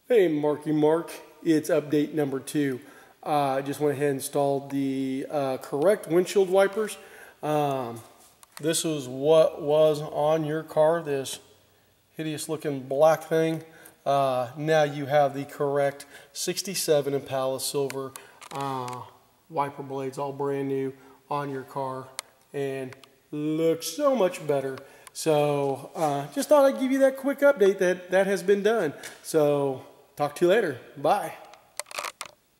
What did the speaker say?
Hey, Marc, it's update number 2. I just went ahead and installed the correct windshield wipers. This is what was on your car, this hideous looking black thing. Now you have the correct 67 Impala silver wiper blades, all brand new on your car, and looks so much better. So just thought I'd give you that quick update that has been done. So talk to you later. Bye.